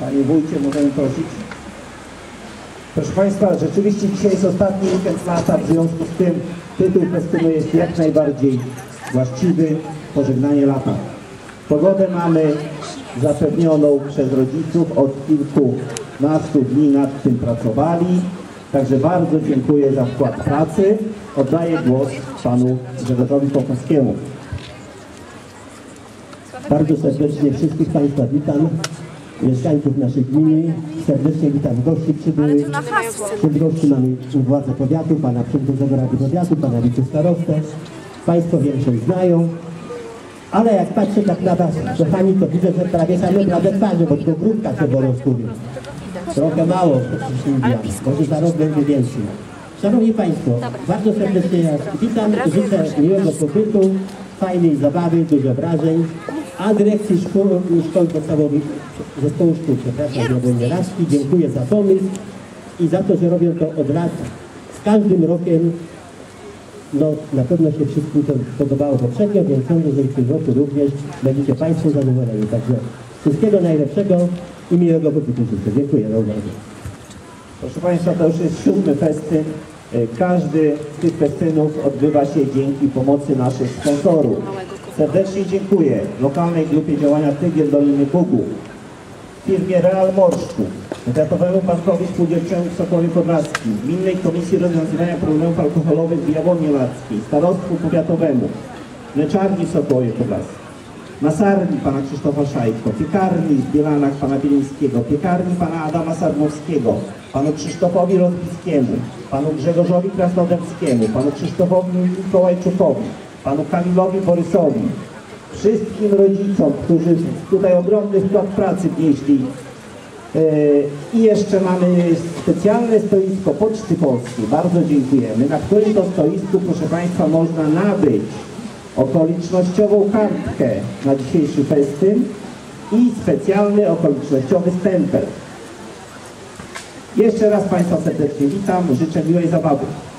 Panie wójcie, możemy prosić. Proszę Państwa, rzeczywiście dzisiaj jest ostatni weekend lata, w związku z tym tytuł festynu jest jak najbardziej właściwy. Pożegnanie lata. Pogodę mamy zapewnioną przez rodziców, od kilkunastu dni nad tym pracowali. Także bardzo dziękuję za wkład pracy. Oddaję głos panu Grzegorzowi Kołkowskiemu. Bardzo serdecznie wszystkich Państwa witam, mieszkańców naszej gminy. Serdecznie witam gości przybyłych. Wśród gości mamy władze powiatu, pana przewodniczącego Rady Powiatu, pana wicestarostę. Państwo większość znają. Ale jak patrzę tak na was, kochani, to widzę, że prawie same blade twarze, bo tylko grupka się rozkurzy. Trochę mało, może za rok będzie więcej. Szanowni Państwo, bardzo serdecznie was witam, życzę miłego pobytu, fajnej zabawy, dużo wrażeń. A dyrekcji szkoły podstawowych, zespołu szkół, przepraszam, Raczki, dziękuję za pomysł i za to, że robią to od lat. Z każdym rokiem, no na pewno się wszystkim to podobało poprzednio, więc sądzę, że w tym roku również będziecie Państwo zadowoleni. Także wszystkiego najlepszego i miłego pobytu życzę. Dziękuję za uwagę. Proszę Państwa, to już jest 7. festyn. Każdy z tych festynów odbywa się dzięki pomocy naszych sponsorów. Serdecznie dziękuję lokalnej grupie działania Tygiel Doliny Bugów, firmie Real Morszku, Powiatowemu Bankowi Spółdzielczemu w Sokowie Podlaskim, Gminnej Komisji Rozwiązywania Problemów Alkoholowych w Jawonie Łackiej, Starostwu Powiatowemu, Mleczarni w Sokowie Podlaskim, Masarni pana Krzysztofa Szajko, Piekarni w Bielanach pana Bielińskiego, Piekarni pana Adama Sarnowskiego, panu Krzysztofowi Rozbickiemu, panu Grzegorzowi Krasnodębskiemu, panu Krzysztofowi Mikołajczukowi, panu Kamilowi Borysowi, wszystkim rodzicom, którzy tutaj ogromny wkład pracy wnieśli. I jeszcze mamy specjalne stoisko Poczty Polskiej, bardzo dziękujemy, na którym to stoisku, proszę Państwa, można nabyć okolicznościową kartkę na dzisiejszy festyn i specjalny okolicznościowy stempel. Jeszcze raz Państwa serdecznie witam, życzę miłej zabawy.